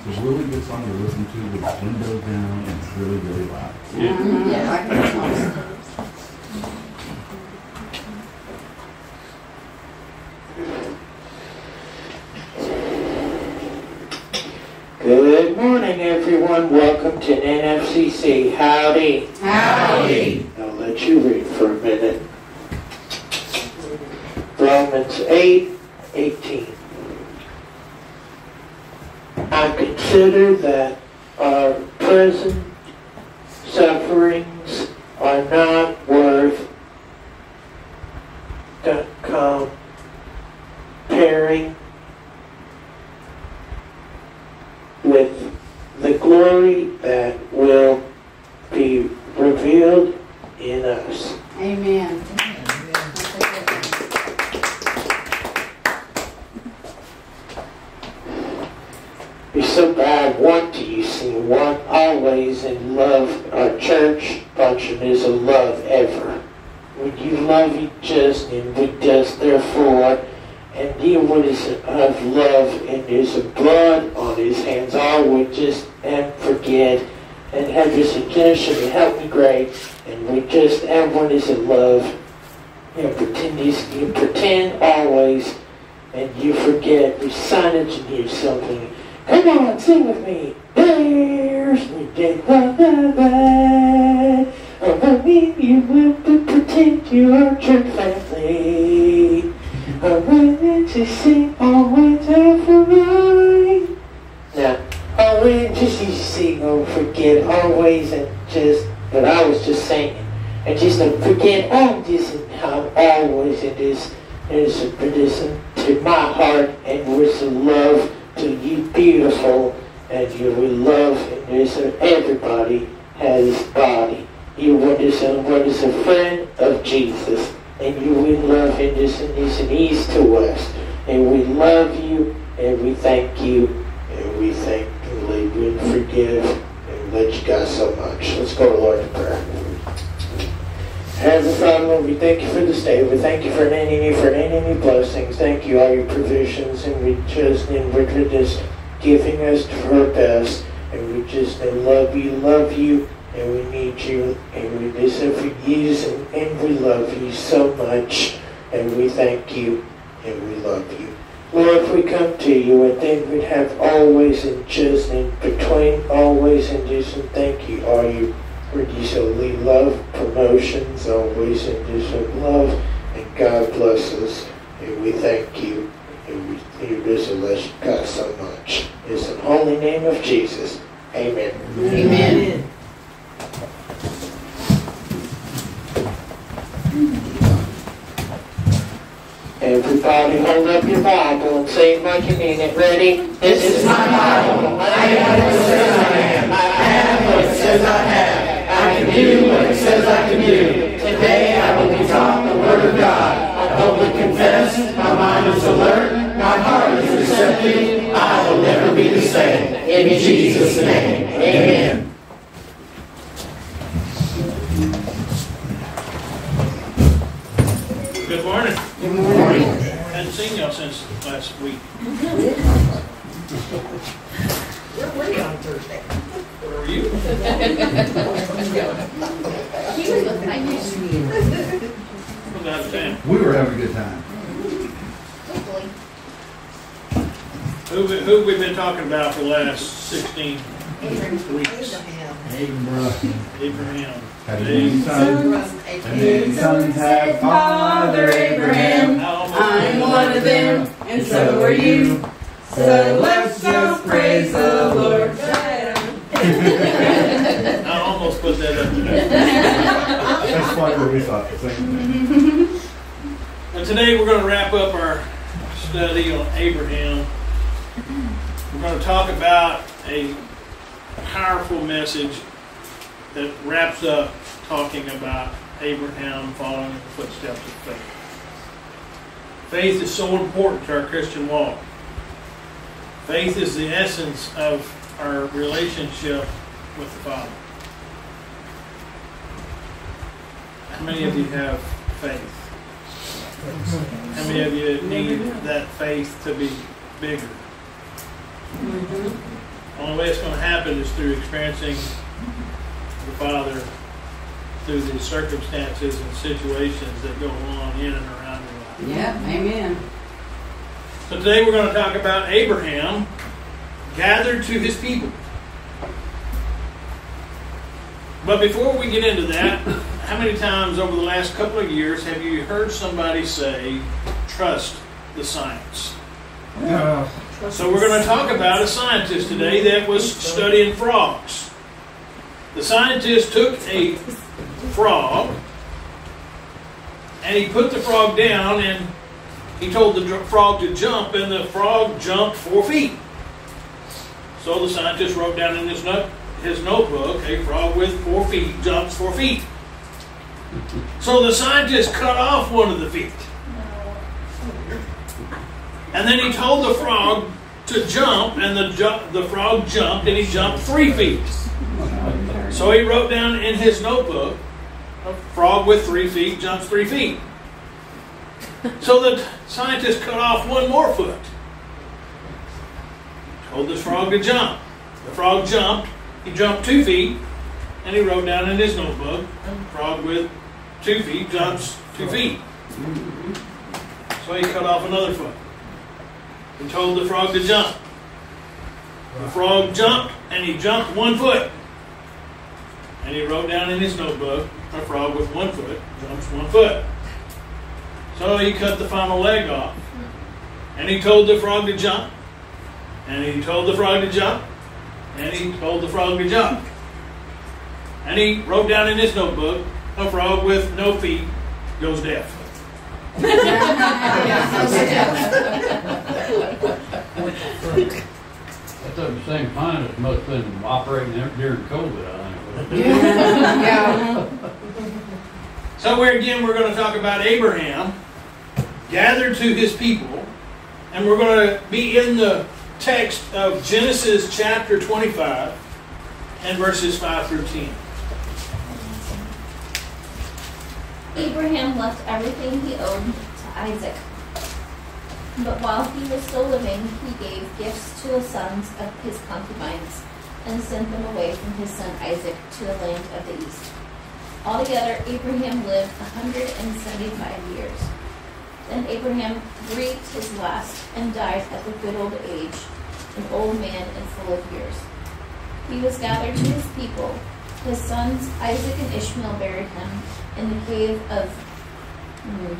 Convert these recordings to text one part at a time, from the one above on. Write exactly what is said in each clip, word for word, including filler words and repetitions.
It's a really good song to listen to with the windows down and it's really, really loud. Mm-hmm. Yeah, I can tell. Good morning, everyone. Welcome to N F C C. Howdy. Howdy. I'll let you read for a minute. Romans eight eighteen. I consider that our present sufferings are not worth comparing with the glory that will be revealed in us. Amen. You're so bad, want to you see, want always, and love our church function is a love ever. Would you love you just and we just therefore, and dear what is of love and there's a blood on his hands, all would just and forget and have your suggestion and help me great, and we just everyone is in love. You know, pretend you, you pretend always and you forget, you signage and hear something. Come on, sing with me. There's we did love that. Oh, I mean, you will pretend you are church family. I wanted to sing always over mine. Now, always just you sing, oh, forget always and just, but I was just singing. And just don't forget, I'm just, I'm always in this, there's a tradition to my heart and with some love to you beautiful, and you will love, and there's a, everybody has body. You want to say, what is a friend of Jesus, and you will love him just and he's an ease to us. And we love you, and we thank you, and we thank and leave you and forgive, and let you guys so much. Let's go to Lord in prayer. Heavenly Father, Lord, we thank you for this day. We thank you for any for any blessings. Thank you all your provisions, and we just and we're just giving us our best, and we just and love you, love you, and we need you, and we just have for you, and, and we love you so much, and we thank you, and we love you. Lord, if we come to you, and then we'd have always and just in between, always and just and thank you, are you. Reducedly love, promotions, always and just love, and God bless us, and we thank you, and we you just bless God so much. It's in the holy name of Jesus. Amen. Amen. Everybody hold up your Bible and say it like you mean it. Ready? This is my Bible. I am what it says I am. I am what it says I have. I can do what it says I can do. Today I will be taught the Word of God. I boldly confess, my mind is alert, my heart is receptive. I will never be the same. In Jesus' name, amen. Good morning. Good morning. Hadn't seen y'all since last week. We're working on Thursday. Where were you? He was with my niece. We'll have a time. We were having a good time. Hopefully. Who we- who we been talking about for the last sixteen weeks? Abraham. Abraham. Had Today- many sons, and many sons had Father Abraham. I almost- I'm one of them, and so are you. So let's just praise the Lord. I almost put that up there. That's like what we thought. And today we're going to wrap up our study on Abraham. We're going to talk about a powerful message that wraps up talking about Abraham following in the footsteps of faith. Faith is so important to our Christian walk. Faith is the essence of our relationship with the Father. How many of you have faith? How many of you need that faith to be bigger? Mm-hmm. The only way it's going to happen is through experiencing the Father through the circumstances and situations that go on in and around your life. Yeah, amen. So today we're going to talk about Abraham gathered to his people. But before we get into that, how many times over the last couple of years have you heard somebody say, trust the science? Uh, So we're going to talk about a scientist today that was studying frogs. The scientist took a frog and he put the frog down and he told the dr- frog to jump, and the frog jumped four feet. So the scientist wrote down in his, note, his notebook, a frog with four feet jumps four feet. So the scientist cut off one of the feet. And then he told the frog to jump, and the, ju- the frog jumped, and he jumped three feet. So he wrote down in his notebook, a frog with three feet jumps three feet. So the scientist cut off one more foot. Told this frog to jump. The frog jumped. He jumped two feet, and he wrote down in his notebook, a frog with two feet jumps two feet. So he cut off another foot. He told the frog to jump. The frog jumped, and he jumped one foot. And he wrote down in his notebook, a frog with one foot jumps one foot. So he cut the final leg off. And he told the frog to jump. And he told the frog to jump. And he told the frog to jump. And he wrote down in his notebook, a frog with no feet goes deaf. That's at the same time it must have been operating there during COVID, I think. yeah. So we're, again, we're going to talk about Abraham gathered to his people. And we're going to be in the text of Genesis chapter twenty-five and verses five through ten. Abraham left everything he owned to Isaac. But while he was still living, he gave gifts to the sons of his concubines and sent them away from his son Isaac to the land of the east. Altogether, Abraham lived one hundred seventy-five years. Then Abraham breathed his last and died at the good old age, an old man and full of years. He was gathered to his people. His sons Isaac and Ishmael buried him in the cave of mm,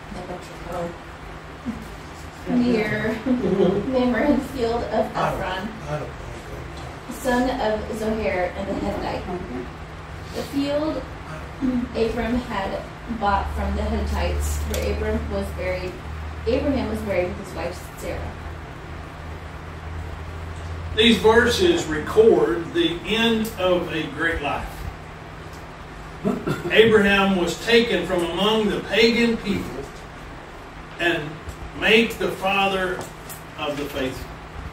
near Mamre, field of Ephron, son of Zohar and the Hittite. The field Abram had bought from the Hittites, where Abram was buried. Abraham was buried with his wife Sarah. These verses record the end of a great life. Abraham was taken from among the pagan people and made the father of the faithful.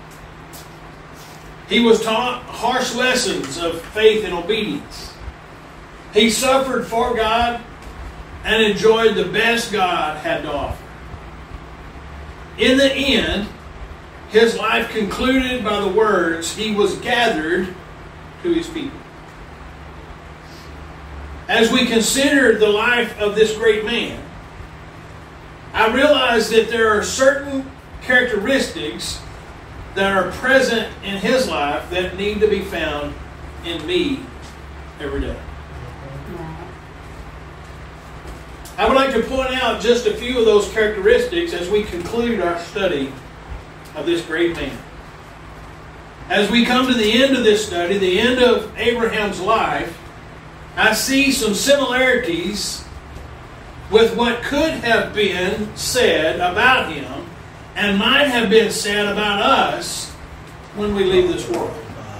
He was taught harsh lessons of faith and obedience. He suffered for God and enjoyed the best God had to offer. In the end, his life concluded by the words, he was gathered to his people. As we consider the life of this great man, I realize that there are certain characteristics that are present in his life that need to be found in me every day. I would like to point out just a few of those characteristics as we conclude our study of this great man. As we come to the end of this study, the end of Abraham's life, I see some similarities with what could have been said about him and might have been said about us when we leave this world.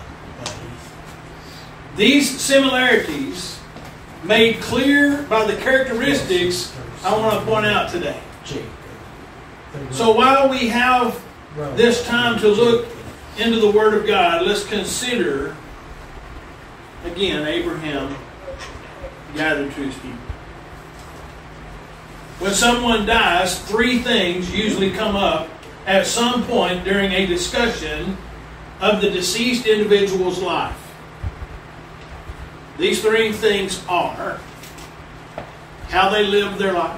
These similarities made clear by the characteristics I want to point out today. So while we have this time to look into the Word of God, let's consider, again, Abraham gathered to his people. When someone dies, three things usually come up at some point during a discussion of the deceased individual's life. These three things are how they lived their life,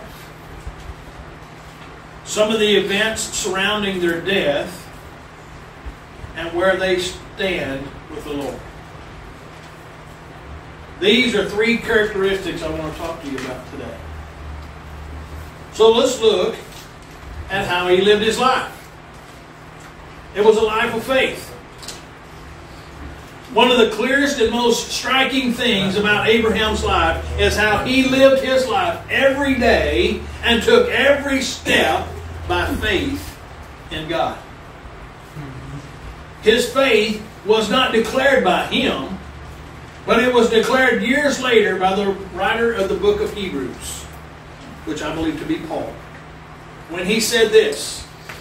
some of the events surrounding their death, and where they stand with the Lord. These are three characteristics I want to talk to you about today. So let's look at how he lived his life. It was a life of faith. One of the clearest and most striking things about Abraham's life is how he lived his life every day and took every step by faith in God. His faith was not declared by him, but it was declared years later by the writer of the book of Hebrews, which I believe to be Paul, when he said this: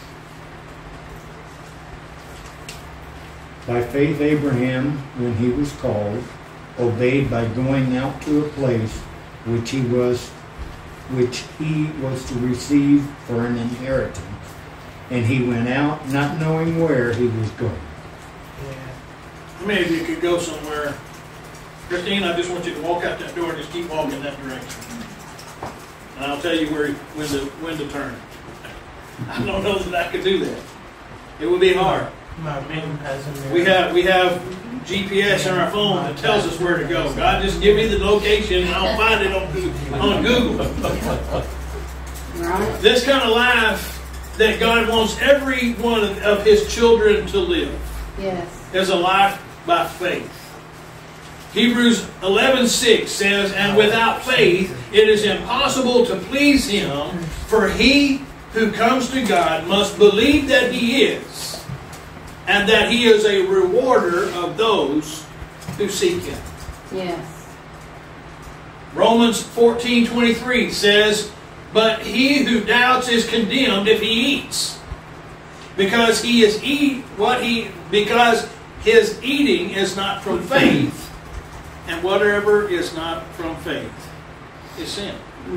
By faith Abraham, when he was called, obeyed by going out to a place which he was which he was to receive for an inheritance. And he went out, not knowing where he was going. How many of you could go somewhere? Christine, I just want you to walk out that door and just keep walking that direction. And I'll tell you where when to when to turn. I don't know that I could do that. It would be hard. We have we have G P S on our phone that tells us where to go. God, just give me the location and I'll find it on, on Google. Right. This kind of life that God wants every one of His children to live Yes. is a life by faith. Hebrews eleven six says, "And without faith it is impossible to please Him, for he who comes to God must believe that He is, and that He is a rewarder of those who seek Him." Yes. Romans fourteen twenty-three says, "But he who doubts is condemned if he eats, because he is eat what he because his eating is not from faith, and whatever is not from faith is sin."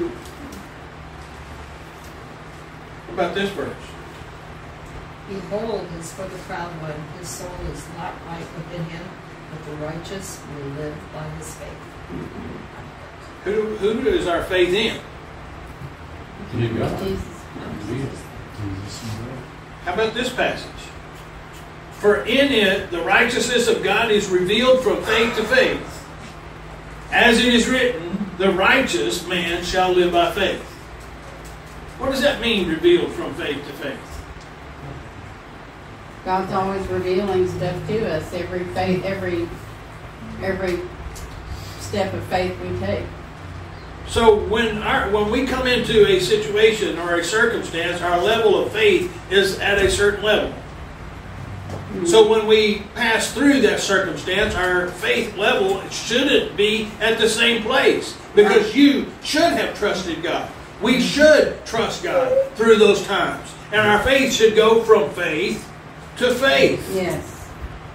What about this verse? Behold, his foot is proud one, his soul is not right within him, but the righteous will live by his faith. Who, who is our faith in? You got it. Jesus. Jesus. How about this passage? "For in it the righteousness of God is revealed from faith to faith. As it is written, the righteous man shall live by faith." What does that mean, revealed from faith to faith? God's always revealing stuff to us every faith, every every step of faith we take. So when our when we come into a situation or a circumstance, our level of faith is at a certain level. So when we pass through that circumstance, our faith level shouldn't be at the same place, because you should have trusted God. We should trust God through those times. And our faith should go from faith to faith. Yes.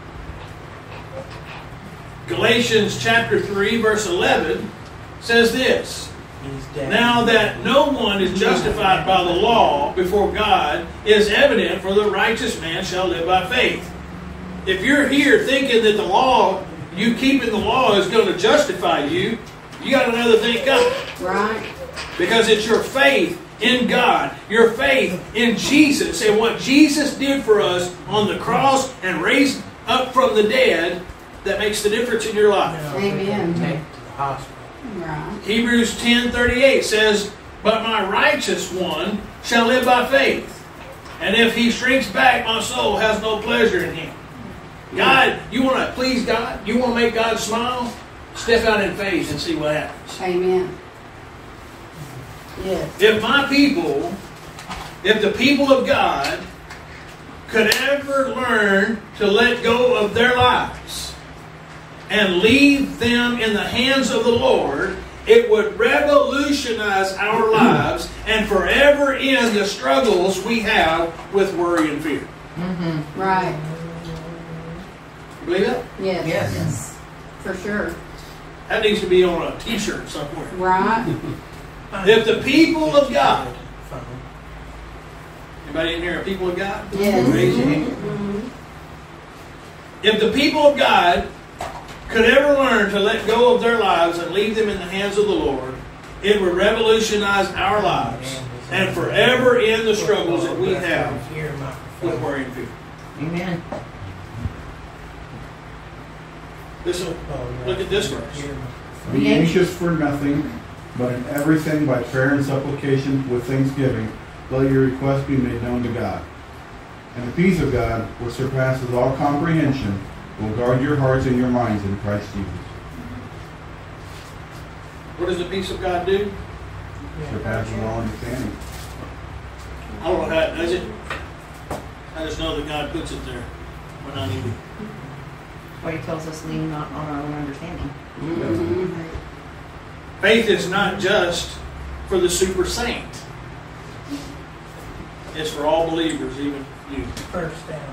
Galatians chapter three, verse eleven says this: "Now that no one is justified by the law before God is evident, for the righteous man shall live by faith." If you're here thinking that the law, you keeping the law is going to justify you, you got another thing coming. Right. Because it's your faith in God, your faith in Jesus, and what Jesus did for us on the cross and raised up from the dead that makes the difference in your life. Amen. Right. Hebrews ten thirty-eight says, "But my righteous one shall live by faith, and if he shrinks back, my soul has no pleasure in him." God, you want to please God? You want to make God smile? Step out in faith and see what happens. Amen. Yes. If my people, if the people of God could ever learn to let go of their lives and leave them in the hands of the Lord, it would revolutionize our lives and forever end the struggles we have with worry and fear. Mm-hmm. Right. You believe that? Yes. Yes. Yes. For sure. That needs to be on a t-shirt somewhere. Right. If the people of God, anybody in here a people of God? Yes. Raise your hand. Mm-hmm. If the people of God could ever learn to let go of their lives and leave them in the hands of the Lord, it would revolutionize our lives and forever end the struggles that we have with worrying people. Amen. Listen, look at this verse. Be anxious for nothing, but in everything by prayer and supplication with thanksgiving, let your requests be made known to God. And the peace of God, which surpasses all comprehension, will guard your hearts and your minds in Christ Jesus. What does the peace of God do? Surpasses all understanding. I don't know how it does it. I just know that God puts it there when I need it. Well, he tells us lean not on our own understanding. Mm-hmm. Faith is not just for the super saint. It's for all believers, even you. First down.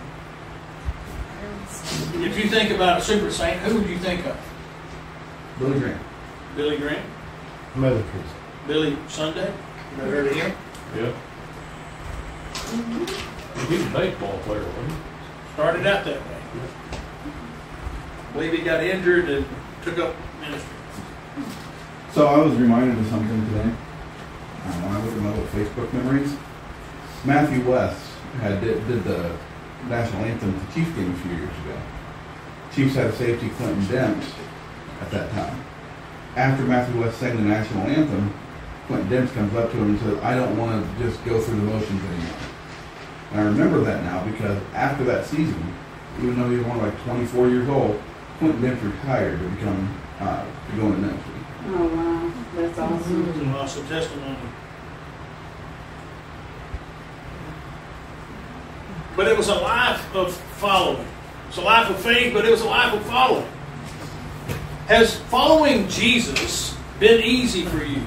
If you think about a super saint, who would you think of? Billy Graham. Billy Graham? Mother Teresa. Billy Sunday? Ever heard of him? Yep. He was a baseball player, wasn't he? Started out that way. I believe he got injured and took up ministry. So I was reminded of something today. Um, when I looked at my little Facebook memories, Matthew West had did, did the national anthem at the Chiefs game a few years ago. Chiefs had a safety, Clinton Dent, at that time. After Matthew West sang the national anthem, Clinton Dent comes up to him and says, "I don't want to just go through the motions anymore." And I remember that now because after that season, even though he was only like twenty-four years old, Clinton Dent retired to become uh, to go into ministry. Oh, wow. That's awesome. It's an awesome testimony. But it was a life of following. It's a life of faith, but it was a life of following. Has following Jesus been easy for you?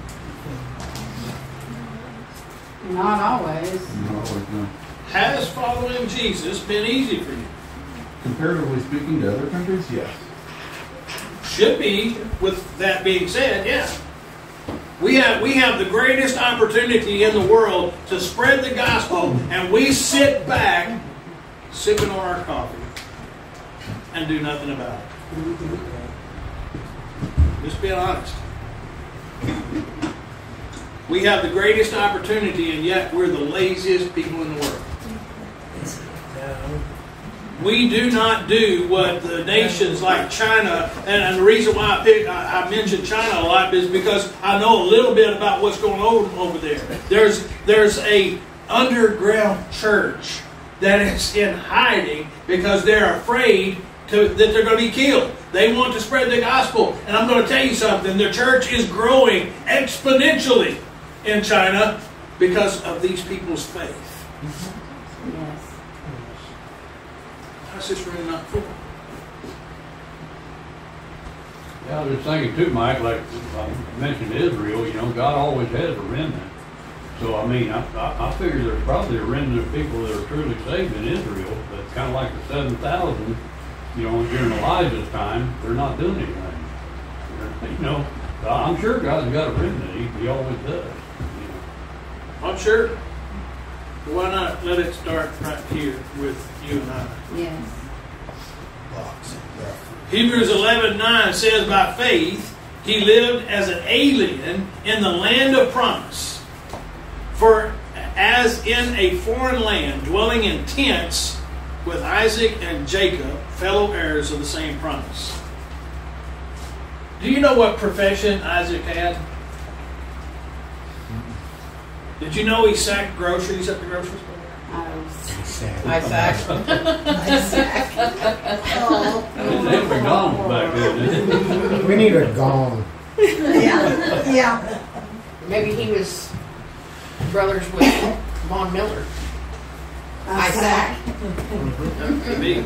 Not always. No, always no. Has following Jesus been easy for you? Comparatively speaking to other countries, yes. Should be. With that being said, yeah. We have we have the greatest opportunity in the world to spread the gospel, and we sit back, sipping on our coffee, and do nothing about it. Just being honest. We have the greatest opportunity, and yet we're the laziest people in the world. We do not do what the nations like China, and, and the reason why I, pick, I, I mention China a lot is because I know a little bit about what's going on over there. There's there's a underground church that is in hiding because they're afraid to, that they're going to be killed. They want to spread the gospel, and I'm going to tell you something. The church is growing exponentially in China because of these people's faith. Yes. How's this room not full? Yeah, I was thinking too, Mike, like I mentioned Israel, you know, God always has a remnant. So, I mean, I, I, I figure there's probably a remnant of people that are truly saved in Israel, but kind of like the seven thousand, you know, during Elijah's time, they're not doing anything. They're, you know, I'm sure God's got a remnant. He, he always does. You know. I'm sure. Why not let it start right here with you and I? Yes. Hebrews eleven nine says, by faith he lived as an alien in the land of promise. For as in a foreign land, dwelling in tents with Isaac and Jacob, fellow heirs of the same promise. Do you know what profession Isaac had? Did you know he sacked groceries at the grocery store? Isaac. Oh. They had McDonald's back then, didn't they? We need a gong. Yeah. Yeah. Maybe he was brothers with Von Miller. Isaac. Could be.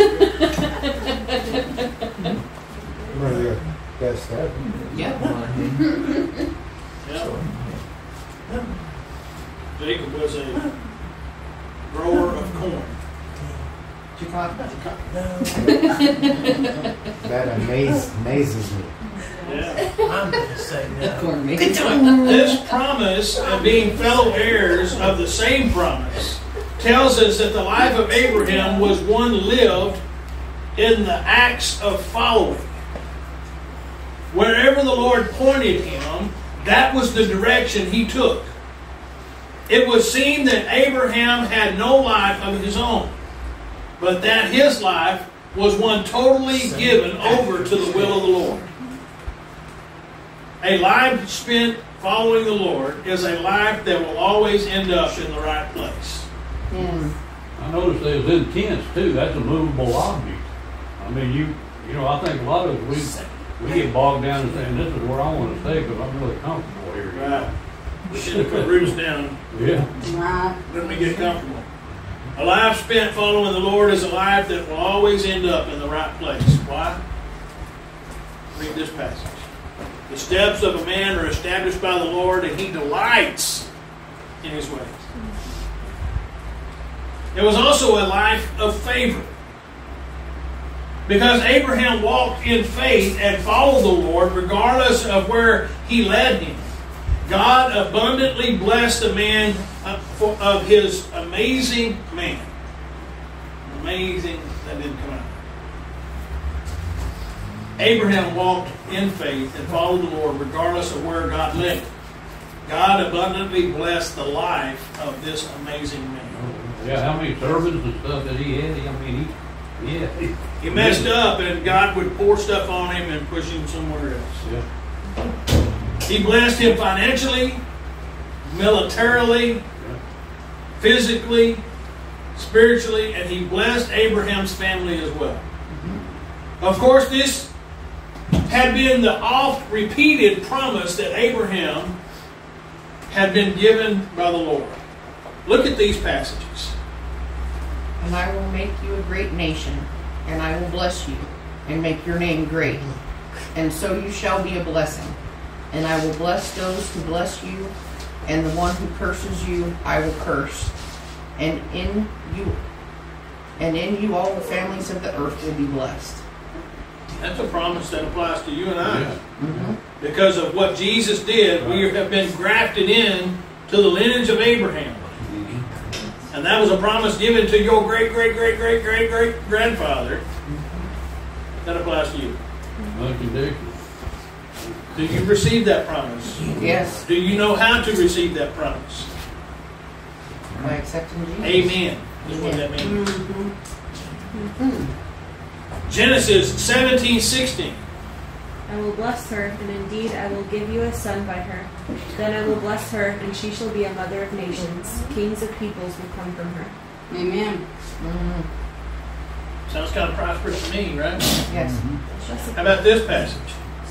One of their best ever. Yep. Yeah. Jacob was a grower of corn. That amaze, amazes me. Yeah. I'm going to say no. This promise of being fellow heirs of the same promise tells us that the life of Abraham was one lived in the acts of following. Wherever the Lord pointed him, that was the direction he took. It would seem that Abraham had no life of his own, but that his life was one totally given over to the will of the Lord. A life spent following the Lord is a life that will always end up in the right place. Yes. I noticed there's intents too. That's a movable object. I mean, you you know, I think a lot of us, we, we get bogged down in saying, this is where I want to stay because I'm really comfortable here. Right. We should have put roots down. Yeah. Right. Let me get comfortable. A life spent following the Lord is a life that will always end up in the right place. Why? Read this passage. The steps of a man are established by the Lord, and he delights in his ways. It was also a life of favor. Because Abraham walked in faith and followed the Lord regardless of where he led him. God abundantly blessed the man of his amazing man. Amazing, that didn't come out. Abraham walked in faith and followed the Lord regardless of where God led him. God abundantly blessed the life of this amazing man. Yeah, how many servants and stuff that he had? I mean, he, yeah. He, he messed up and God would pour stuff on him and push him somewhere else. Yeah. He blessed him financially, militarily, yeah. physically, spiritually, and he blessed Abraham's family as well. Mm-hmm. Of course, this had been the oft-repeated promise that Abraham had been given by the Lord. Look at these passages. And I will make you a great nation, and I will bless you, and make your name great. And so you shall be a blessing. And I will bless those who bless you, and the one who curses you I will curse. And in you and in you all the families of the earth will be blessed. That's a promise that applies to you and I. Yeah. Mm-hmm. Because of what Jesus did, we have been grafted in to the lineage of Abraham. And that was a promise given to your great, great, great, great, great, great grandfather. That applies to you. Do you receive that promise? Yes. Do you know how to receive that promise? By accepting Jesus. Amen. Is what that means. Mm-hmm. Mm-hmm. Genesis seventeen sixteen. I will bless her, and indeed I will give you a son by her. Then I will bless her, and she shall be a mother of nations. Kings of peoples will come from her. Amen. Mm-hmm. Sounds kind of prosperous to me, right? Yes. Mm-hmm. How about this passage?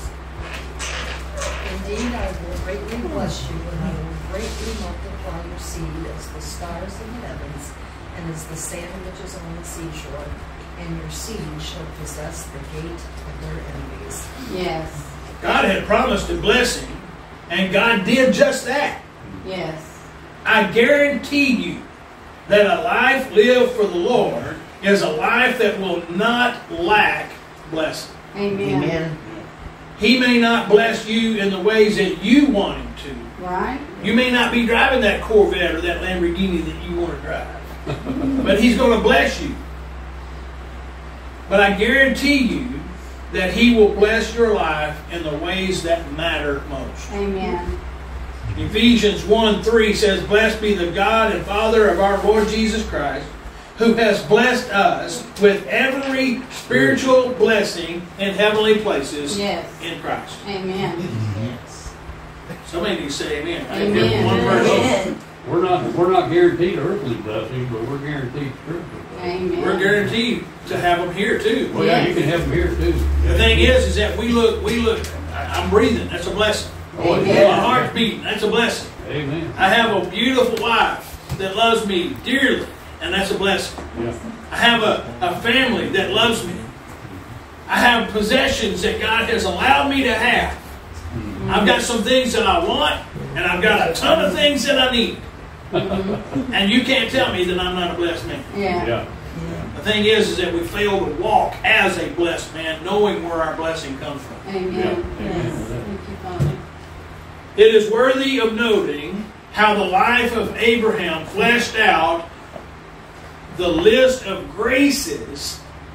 Indeed, I will greatly bless you, and I will greatly multiply your seed as the stars in the heavens, and as the sand which is on the seashore. And your seed shall possess the gate of their enemies. Yes. God had promised to bless him, and God did just that. Yes. I guarantee you that a life lived for the Lord is a life that will not lack blessing. Amen. Amen. He may not bless you in the ways that you want him to. Right. You may not be driving that Corvette or that Lamborghini that you want to drive. But he's going to bless you. But I guarantee you that he will bless your life in the ways that matter most. Amen. Ephesians one three says, blessed be the God and Father of our Lord Jesus Christ, who has blessed us with every spiritual blessing in heavenly places yes. in Christ. Amen. Yes. Somebody needs to say amen. Amen. One person. We're not we're not guaranteed earthly blessings, but we're guaranteed spiritual blessings. Amen. We're guaranteed to have them here too. Well, yeah, you can have them here too. The thing is, is that we look, we look. I'm breathing. That's a blessing. Oh, Amen. yeah. My heart's beating. That's a blessing. Amen. I have a beautiful wife that loves me dearly, and that's a blessing. Yeah. I have a, a family that loves me. I have possessions that God has allowed me to have. Mm-hmm. I've got some things that I want, and I've got a ton of things that I need. Mm-hmm. And you can't tell me that I'm not a blessed man. Yeah. Yeah. The thing is, is that we fail to walk as a blessed man, knowing where our blessing comes from. Amen. Yeah. Yes. Thank you, Father. It is worthy of noting how the life of Abraham fleshed out the list of graces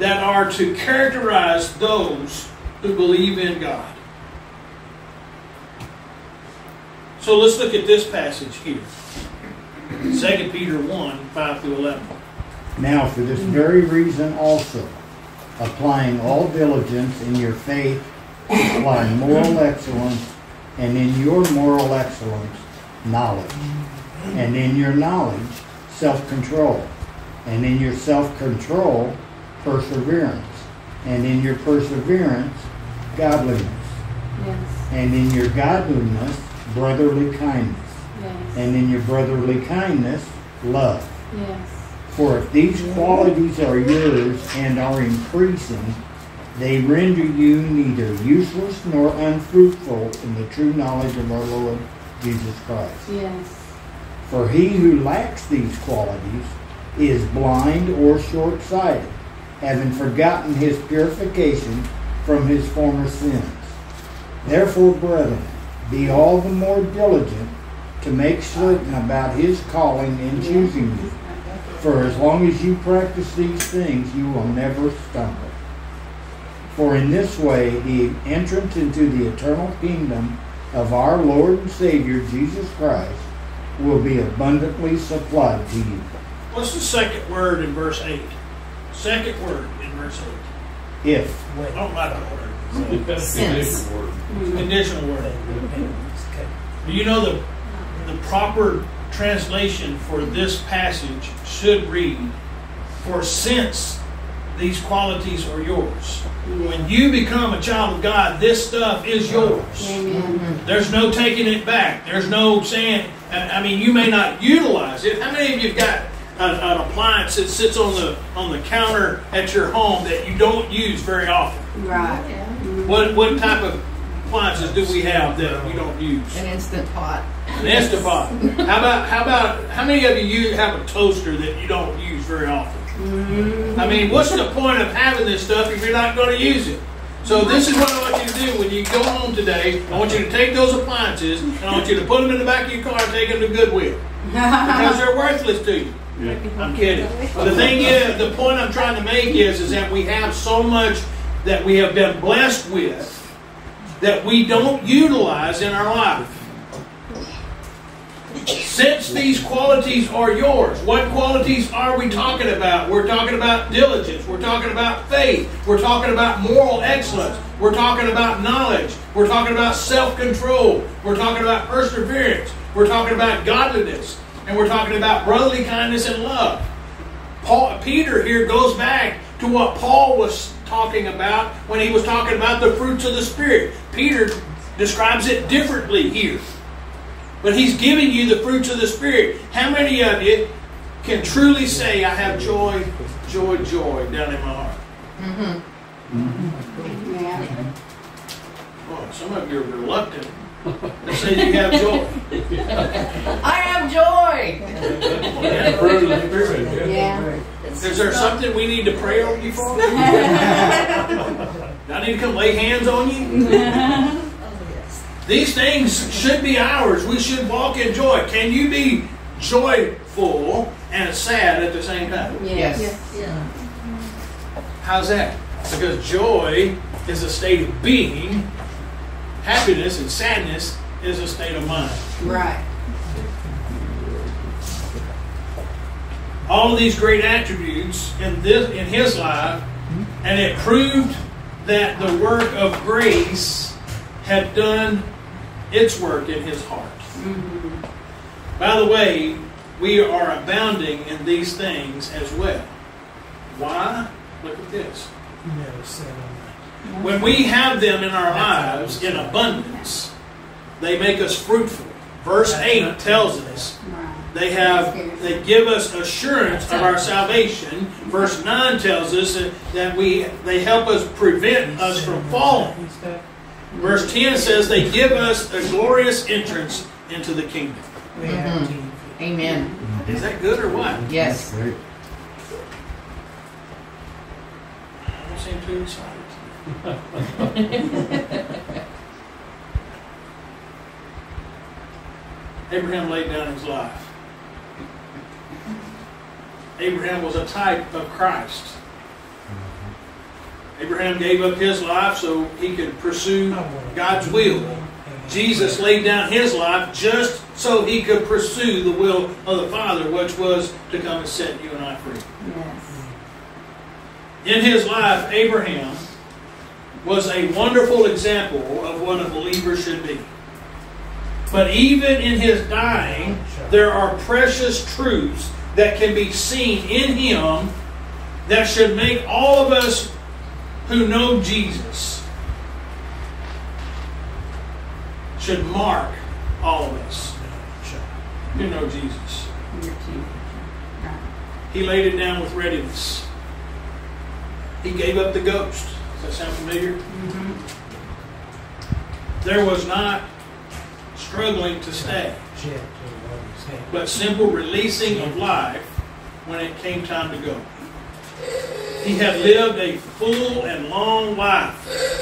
that are to characterize those who believe in God. So let's look at this passage here. Second Peter one, five through eleven. Now for this very reason also, applying all diligence in your faith, applying moral excellence, and in your moral excellence, knowledge. And in your knowledge, self-control. And in your self-control, perseverance. And in your perseverance, godliness. Yes. And in your godliness, brotherly kindness. Yes. And in your brotherly kindness, love. Yes. For if these qualities are yours and are increasing, they render you neither useless nor unfruitful in the true knowledge of our Lord Jesus Christ. Yes. For he who lacks these qualities is blind or short-sighted, having forgotten his purification from his former sins. Therefore, brethren, be all the more diligent to make certain about his calling and choosing you. For as long as you practice these things, you will never stumble. For in this way, the entrance into the eternal kingdom of our Lord and Savior, Jesus Christ, will be abundantly supplied to you. What's the second word in verse eight? Second word in verse eight. If. I don't like that word. Since. Conditional word. Do you know the the proper translation for this passage should read, for since these qualities are yours. When you become a child of God, this stuff is yours. Amen. There's no taking it back. There's no saying, I mean, you may not utilize it. How many of you have got an, an appliance that sits on the on the counter at your home that you don't use very often? Right. What what type of appliances do we have that we don't use? An Instant Pot. An Instant Pot. How about how about how many of you have a toaster that you don't use very often? Mm-hmm. I mean, what's the point of having this stuff if you're not going to use it? So this is what I want you to do when you go home today. I want you to take those appliances and I want you to put them in the back of your car and take them to Goodwill. Because they're worthless to you. Yeah. I'm kidding. The thing is, the point I'm trying to make is, is that we have so much that we have been blessed with that we don't utilize in our life. Since these qualities are yours, what qualities are we talking about? We're talking about diligence. We're talking about faith. We're talking about moral excellence. We're talking about knowledge. We're talking about self-control. We're talking about perseverance. We're talking about godliness. And we're talking about brotherly kindness and love. Paul, Peter here goes back to what Paul was talking about when he was talking about the fruits of the Spirit. Peter describes it differently here. But he's giving you the fruits of the Spirit. How many of you can truly say, I have joy, joy, joy down in my heart? Mm-hmm. Mm-hmm. Yeah. Oh, some of you are reluctant to say you have joy. I have joy. That's fruit of the Spirit. Yeah. Is there something we need to pray over you for? Do I need to come lay hands on you? These things should be ours. We should walk in joy. Can you be joyful and sad at the same time? Yes. Yes. Yeah. How's that? Because joy is a state of being. Happiness and sadness is a state of mind. Right. All of these great attributes in this in his life, and it proved that the work of grace had done its work in his heart. Mm-hmm. By the way, we are abounding in these things as well. Why? Look at this. When we have them in our lives in abundance, they make us fruitful. Verse eight tells us they have they give us assurance of our salvation. Verse nine tells us that, that we they help us prevent us from falling. Verse ten says they give us a glorious entrance into the kingdom. Mm-hmm. Amen. Is that good or what? Yes. Great. I don't seem too excited. Abraham laid down his life. Abraham was a type of Christ. Abraham gave up his life so he could pursue God's will. Jesus laid down his life just so he could pursue the will of the Father, which was to come and set you and I free. Yes. In his life, Abraham was a wonderful example of what a believer should be. But even in his dying, there are precious truths that can be seen in him that should make all of us who know Jesus, should mark all of us who know Jesus. He laid it down with readiness. He gave up the ghost. Does that sound familiar? Mm-hmm. There was not struggling to stay, but simple releasing of life when it came time to go. He had lived a full and long life.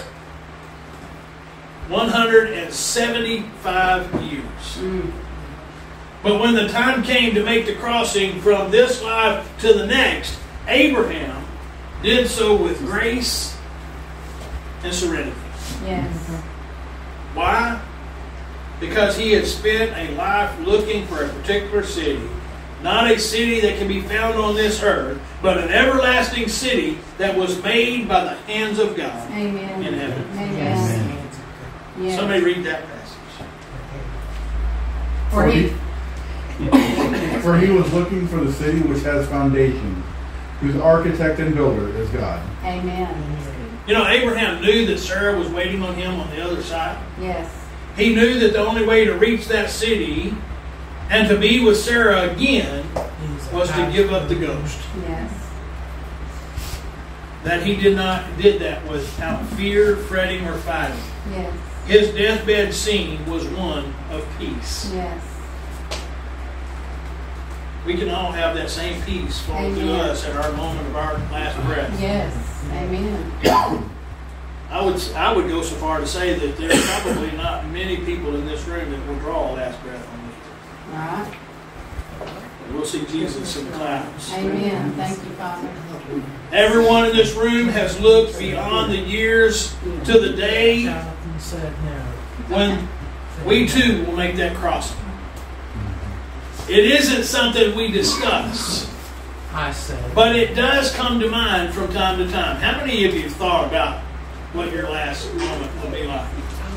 one hundred seventy-five years. Mm. But when the time came to make the crossing from this life to the next, Abraham did so with grace and serenity. Yes. Why? Because he had spent a life looking for a particular city. Not a city that can be found on this earth, but an everlasting city that was made by the hands of God. Amen. In heaven. Amen. Yes. Somebody read that passage. For he, For he was looking for the city which has foundations, whose architect and builder is God. Amen. You know, Abraham knew that Sarah was waiting on him on the other side. Yes. He knew that the only way to reach that city and to be with Sarah again was to give up the ghost. Yes. That he did not did that without fear, fretting, or fighting. Yes. His deathbed scene was one of peace. Yes. We can all have that same peace flowing through Amen. us at our moment of our last breath. Yes. Amen. I would I would go so far to say that there's probably not many people in this room that will draw a last breath on me. Right. We'll see Jesus in the clouds. Amen. Thank you, Father. Everyone in this room has looked beyond the years to the day when we too will make that crossing. It isn't something we discuss, but it does come to mind from time to time. How many of you have thought about what your last moment will be like?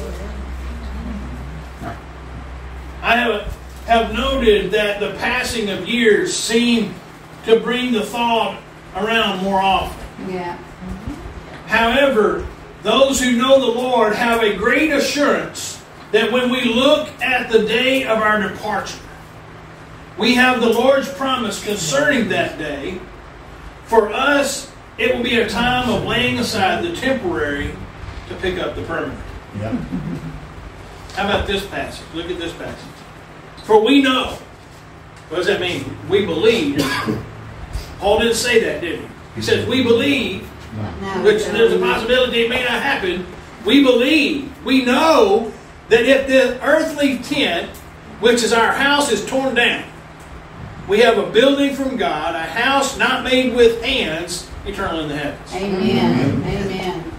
I have, have noted that the passing of years seem to bring the thought around more often. Yeah. However, those who know the Lord have a great assurance that when we look at the day of our departure, we have the Lord's promise concerning that day. For us, it will be a time of laying aside the temporary to pick up the permanent. Yep. How about this passage? Look at this passage. For we know. What does that mean? We believe. Paul didn't say that, did he? He says, we believe, No. which there's a possibility it may not happen. We believe. We know that if the earthly tent, which is our house, is torn down, we have a building from God, a house not made with hands, eternal in the heavens. Amen. Amen.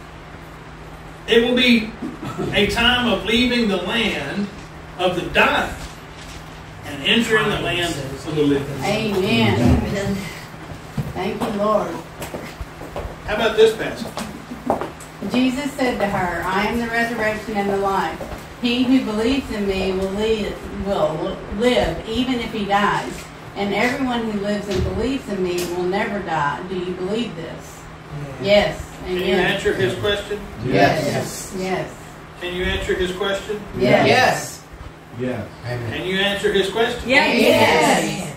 It will be a time of leaving the land of the dying and entering the land of the living. Amen. Thank you, Lord. How about this passage? Jesus said to her, I am the resurrection and the life. He who believes in me will live, will live even if he dies. And everyone who lives and believes in me will never die. Do you believe this? Yes. Can Amen. you answer his question? Yes. Yes. Can you answer his question? Yes. Yes. Yes. Can you answer his question? Yes. Yes.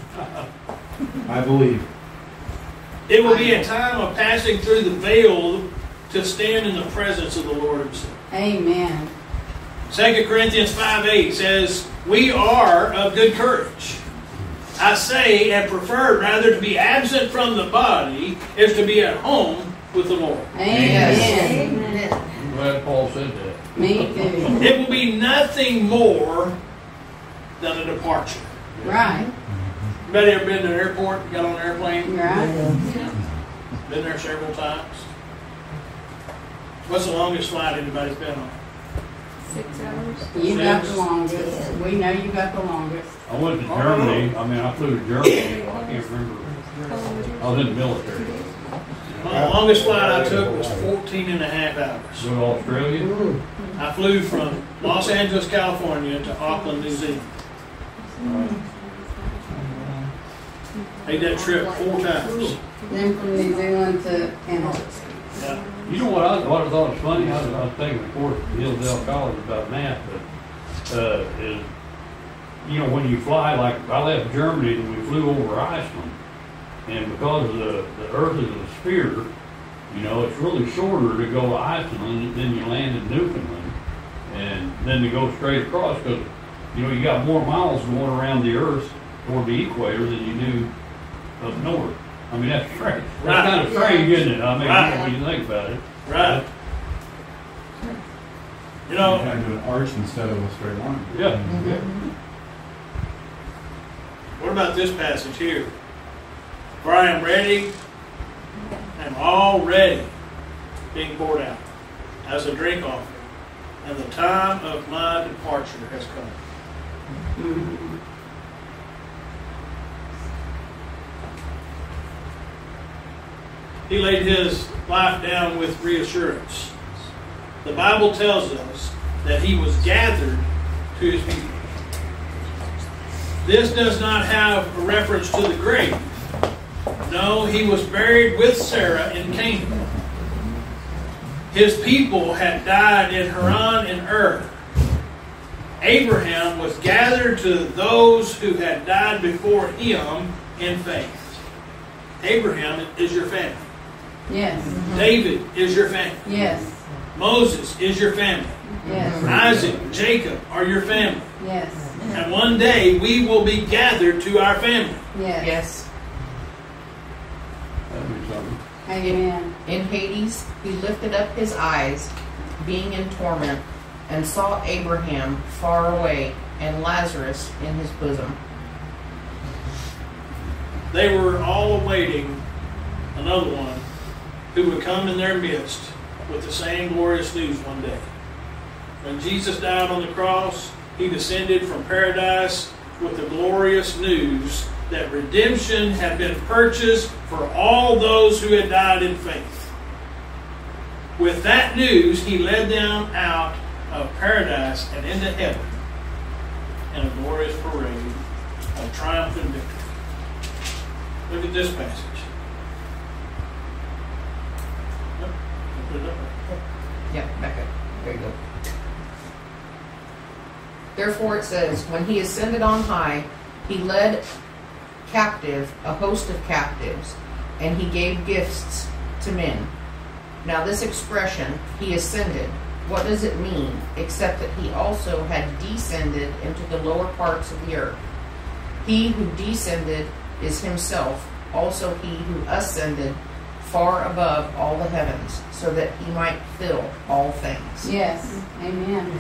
I believe. It will be a time of passing through the veil to stand in the presence of the Lord himself. Amen. Second Corinthians five eight says, we are of good courage. I say and prefer rather to be absent from the body is to be at home with the Lord. Amen. I'm glad Paul said that. Me too. It will be nothing more than a departure. Right. Anybody ever been to an airport, got on an airplane? Right. Been there several times. What's the longest flight anybody's been on? Six hours. You got the longest. We know you got the longest. I went to Germany, I mean, I flew to Germany, I can't remember, I was in the military. Well, the longest flight I took was fourteen and a half hours. Go to Australia? I flew from Los Angeles, California to Auckland, New Zealand. Made that trip four times. Then from New Zealand to Canada. Yeah. You know what I, what I thought was funny? I was, I was taking a course at Hillsdale College about math, but, uh, is, you know, when you fly, like I left Germany and we flew over Iceland, and because the, the Earth is a sphere, you know, it's really shorter to go to Iceland than you land in Newfoundland, and then to go straight across, because, you know, you got more miles going around the Earth toward the equator than you do up north. I mean, that's strange. That's Right. kind of strange, isn't it? I mean, Right. when you think about it. Right. You You know, kind of do an arch instead of a straight line. Yeah. yeah. what about this passage here? For I am ready, and already being poured out as a drink offering, and the time of my departure has come. He laid his life down with reassurance. The Bible tells us that he was gathered to his people. This does not have a reference to the grave. No, he was buried with Sarah in Canaan. His people had died in Haran and Ur. Abraham was gathered to those who had died before him in faith. Abraham is your family. Yes. David is your family. Yes. Moses is your family. Yes. Isaac, Jacob are your family. Yes. And one day we will be gathered to our family. Yes. Yes. That'd be something. Amen. In Hades, he lifted up his eyes, being in torment, and saw Abraham far away and Lazarus in his bosom. They were all awaiting another one who would come in their midst with the same glorious news one day. When Jesus died on the cross, he descended from paradise with the glorious news that redemption had been purchased for all those who had died in faith. With that news, he led them out of paradise and into heaven in a glorious parade of triumph and victory. Look at this passage. Yep, put it up there. Yeah, back up. There you go. Therefore it says, when he ascended on high, he led captive a host of captives, and he gave gifts to men. Now this expression, he ascended, what does it mean, except that he also had descended into the lower parts of the earth? He who descended is himself, also he who ascended far above all the heavens, so that he might fill all things. Yes. Amen.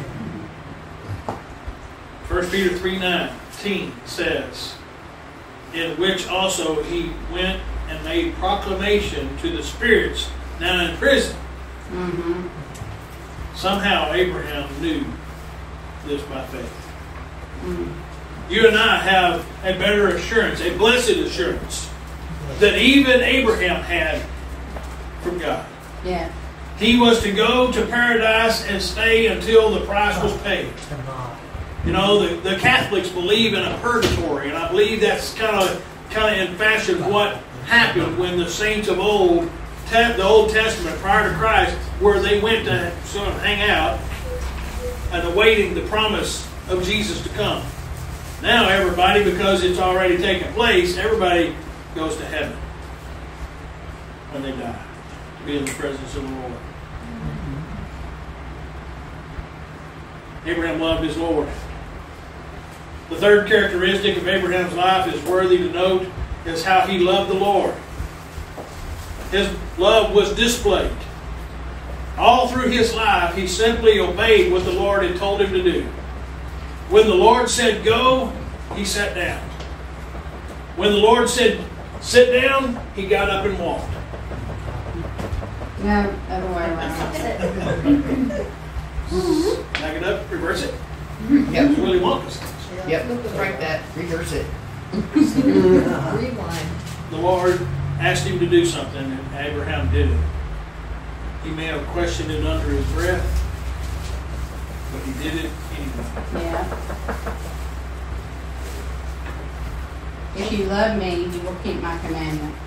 First Peter three nineteen says, in which also he went and made proclamation to the spirits now in prison. Mm-hmm. Somehow Abraham knew this by faith. Mm-hmm. You and I have a better assurance, a blessed assurance, that even Abraham had from God. Yeah. He was to go to paradise and stay until the price was paid. You know, the, the Catholics believe in a purgatory, and I believe that's kind of kind of in fashion what happened when the saints of old, te- the Old Testament prior to Christ, where they went to sort of hang out and awaiting the promise of Jesus to come. Now everybody, because it's already taken place, everybody goes to heaven when they die, to be in the presence of the Lord. Abraham loved his Lord. The third characteristic of Abraham's life is worthy to note is how he loved the Lord. His love was displayed. All through his life, he simply obeyed what the Lord had told him to do. When the Lord said go, he sat down. When the Lord said sit down, he got up and walked. No, other way around. Back it up, reverse it. Yep. That's Willy Wonka's. Yep. Right that. Reverse it. Rewind. The Lord asked him to do something, and Abraham did it. He may have questioned it under his breath, but he did it anyway. Yeah. If you love me, you will keep my commandments.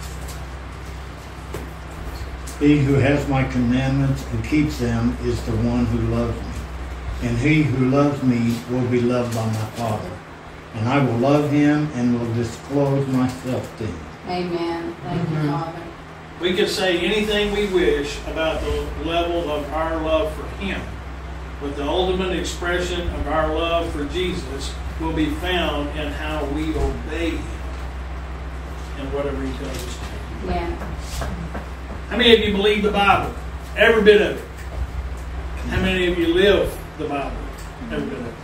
He who has my commandments and keeps them is the one who loves me. And he who loves me will be loved by my Father. And I will love him and will disclose myself to him. Amen. Thank Mhm. you, Father. We can say anything we wish about the level of our love for him, but the ultimate expression of our love for Jesus will be found in how we obey him and whatever he tells us to do. Yeah. How many of you believe the Bible? Every bit of it. How many of you live the Bible? Every bit of it.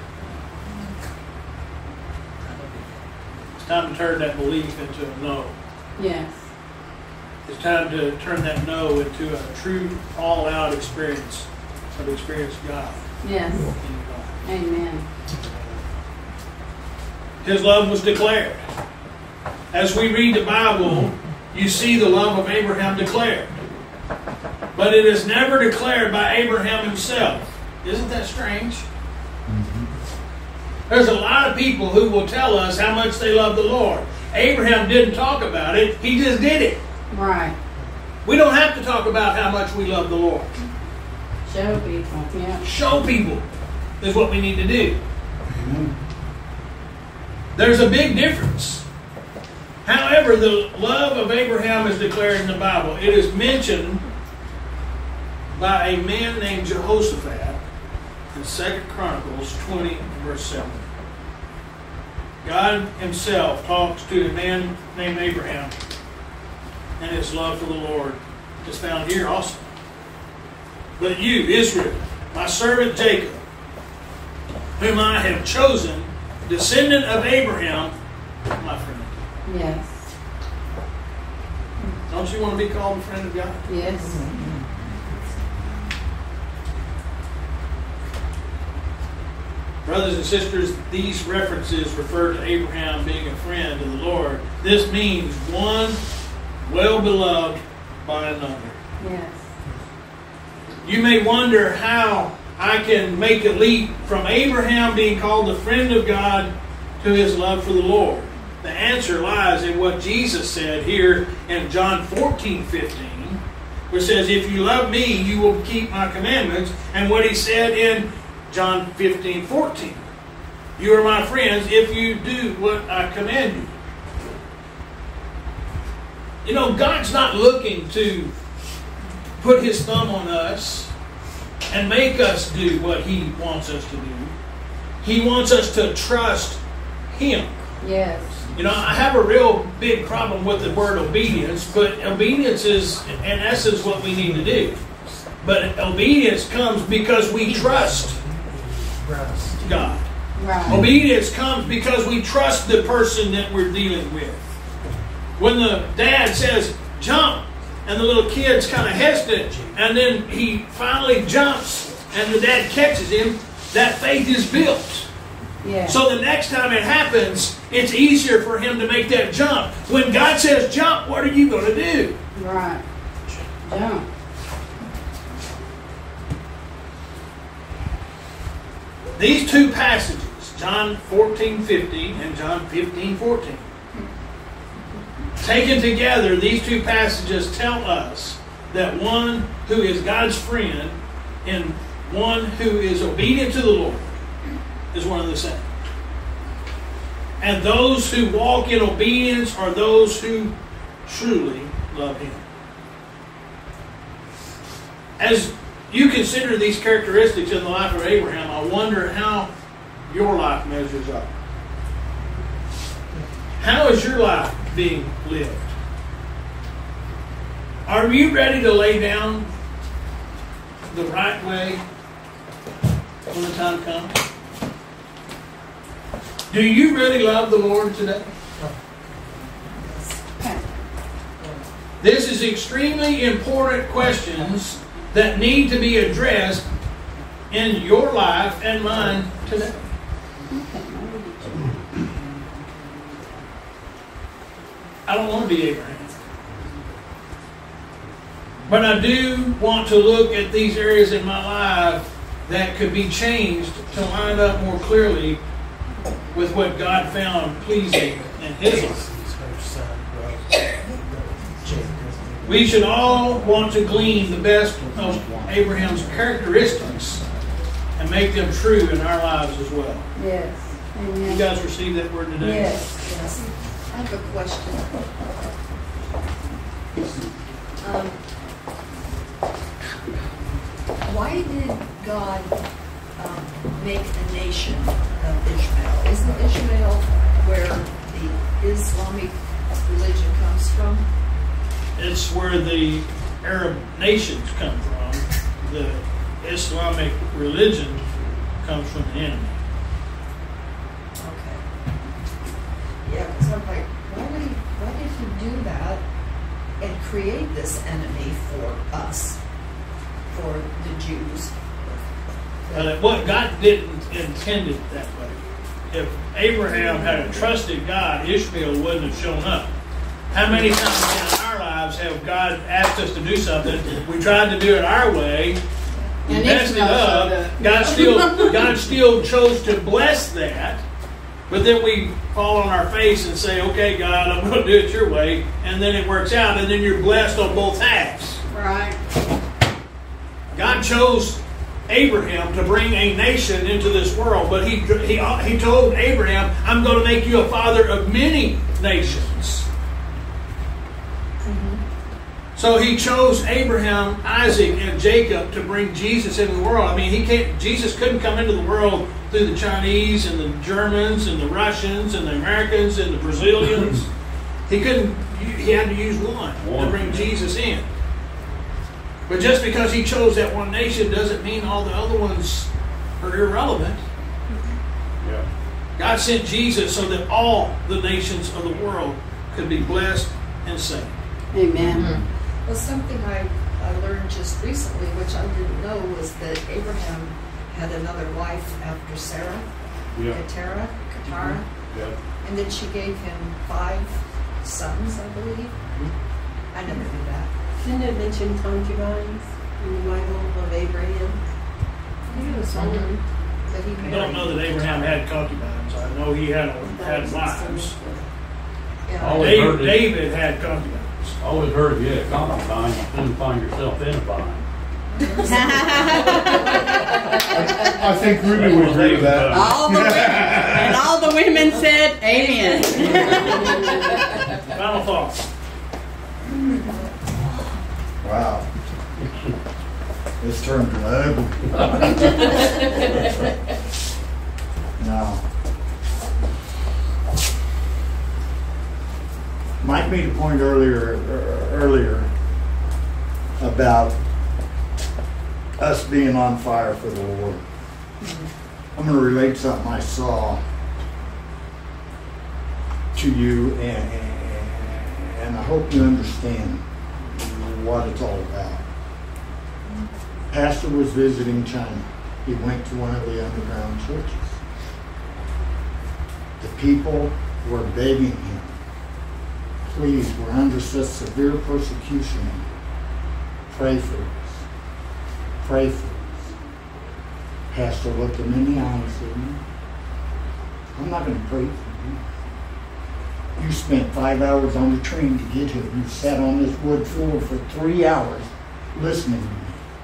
It's time to turn that belief into a no. Yes. It's time to turn that no into a true, all-out experience of experiencing God Yes. in your life. Amen. His love was declared. As we read the Bible, you see the love of Abraham declared. But it is never declared by Abraham himself. Isn't that strange? Mm-hmm. There's a lot of people who will tell us how much they love the Lord. Abraham didn't talk about it. He just did it. Right. We don't have to talk about how much we love the Lord. Show people. Yeah. Show people is what we need to do. There's a big difference. However, the love of Abraham is declared in the Bible. It is mentioned by a man named Jehoshaphat in Second Chronicles twenty, verse seven. God himself talks to a man named Abraham, and his love for the Lord is found here also. But you, Israel, my servant Jacob, whom I have chosen, descendant of Abraham, my friend. Yes. Don't you want to be called a friend of God? Yes. Brothers and sisters, these references refer to Abraham being a friend of the Lord. This means one well beloved by another. Yes. You may wonder how I can make a leap from Abraham being called the friend of God to his love for the Lord. The answer lies in what Jesus said here in John fourteen fifteen, which says, if you love me, you will keep my commandments. And what he said in John fifteen fourteen, you are my friends if you do what I command you. You know, God's not looking to put his thumb on us and make us do what he wants us to do. He wants us to trust him. Yes. You know, I have a real big problem with the word obedience, but obedience is, in essence, what we need to do. But obedience comes because we trust God. Right. Obedience comes because we trust the person that we're dealing with. When the dad says, jump, and the little kid's kind of hesitant, and then he finally jumps, and the dad catches him, that faith is built. Yeah. So the next time it happens, it's easier for him to make that jump. When God says jump, what are you going to do? Right. Jump. These two passages, John fourteen fifteen and John fifteen fourteen, taken together, these two passages tell us that one who is God's friend and one who is obedient to the Lord is one of the same. And those who walk in obedience are those who truly love him. As you consider these characteristics in the life of Abraham, I wonder how your life measures up. How is your life being lived? Are you ready to lay down the right way when the time comes? Do you really love the Lord today? This is extremely important questions that need to be addressed in your life and mine today. I don't want to be Abraham. But I do want to look at these areas in my life that could be changed to line up more clearly with what God found pleasing in His life. We should all want to glean the best of Abraham's characteristics and make them true in our lives as well. Yes. Amen. You guys receive that word today? Yes. Yes. I have a question. Um, why did God um, make a nation of Ishmael? Isn't Ishmael where the Islamic religion comes from? It's where the Arab nations come from. The Islamic religion comes from the enemy. Okay. Yeah, because I'm like, why did he, why did he do that and create this enemy for us, for the Jews? Uh, what God didn't intend it that way. If Abraham had trusted God, Ishmael wouldn't have shown up. How many times in our lives have God asked us to do something? We tried to do it our way. We And messed it Ishmael showed up. up. God still, God still chose to bless that. But then we fall on our face and say, okay, God, I'm going to do it your way. And then it works out. And then you're blessed on both halves. Right. God chose Abraham to bring a nation into this world. But he, he, he told Abraham, I'm going to make you a father of many nations. So he chose Abraham, Isaac, and Jacob to bring Jesus into the world. I mean, he can't. Jesus couldn't come into the world through the Chinese and the Germans and the Russians and the Americans and the Brazilians. He couldn't. He had to use one to bring Jesus in. But just because he chose that one nation doesn't mean all the other ones are irrelevant. Yeah. God sent Jesus so that all the nations of the world could be blessed and saved. Amen. Mm-hmm. Well, something I, I learned just recently, which I didn't know, was that Abraham had another wife after Sarah, Yeah. Keturah, Keturah, Yeah. and then she gave him five sons, I believe. I never knew that. Didn't it mention concubines in the Bible of Abraham? I think it was one, but he I married. don't know that Abraham had concubines. I know he had had wives. Yeah. Always heard David, it. David had concubines. Always heard if you had a concubine, you soon find yourself in a bind. I think Ruby would agree with that. All the women, and all the women said, amen. Final thoughts. Wow. This turned ugly. Now, Mike made a point earlier, earlier about us being on fire for the Lord. I'm going to relate something I saw to you, and, and I hope you understand what it's all about. Pastor was visiting China. He went to one of the underground churches. The people were begging him, please, we're under such severe persecution. Pray for us. Pray for us. Pastor looked him in the eye and said, I'm not going to pray for you. You spent five hours on the train to get here. You sat on this wood floor for three hours listening to me.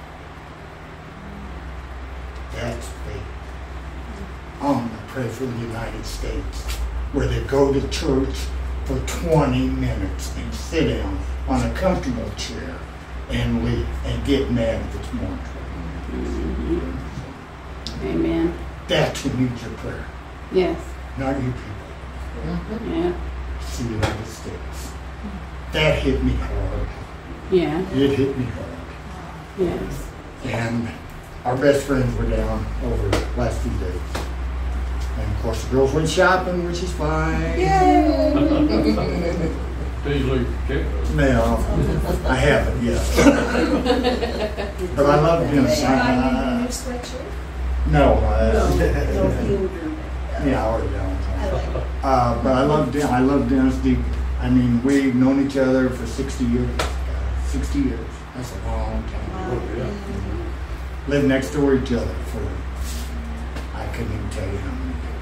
That's faith. I'm going to pray for the United States, where they go to church for twenty minutes and sit down on a comfortable chair and leave and get mad if it's more trouble. Amen. That's who needs your prayer, Yes. not you people. Yeah. It's the United States. That hit me hard. Yeah. It hit me hard. Yes. And our best friends were down over the last few days. And of course the girls went shopping, which is fine. Yay! till you lose your checkbook. No, I haven't yet. But I love Dennis. Did they buy you a Uh, new sweatshirt? no, uh, No, no, he ordered that. yeah, I already done. I like it. Uh, but I love Den- I love Dennis deeply. I mean, we've known each other for sixty years. Sixty years. That's a long time. Oh, yeah. Lived next door to each other for I couldn't even tell you how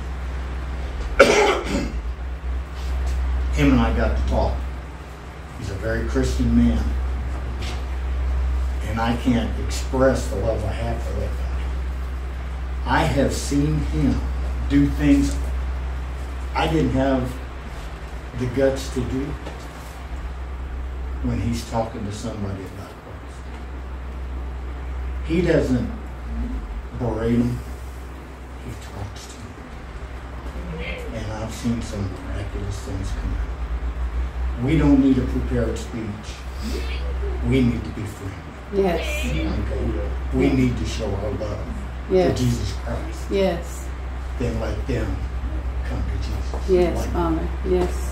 many years. Him and I got to talk. He's a very Christian man, and I can't express the love I have for that guy. I have seen him do things I didn't have the guts to do when he's talking to somebody about Christ. He doesn't berate them, he talks to them. And I've seen some miraculous things come out. We don't need a prepared speech. We need to be friendly. Yes. Okay? We need to show our love Yes. to Jesus Christ. Yes. Then let them come to Jesus. Yes, Like Father. Yes.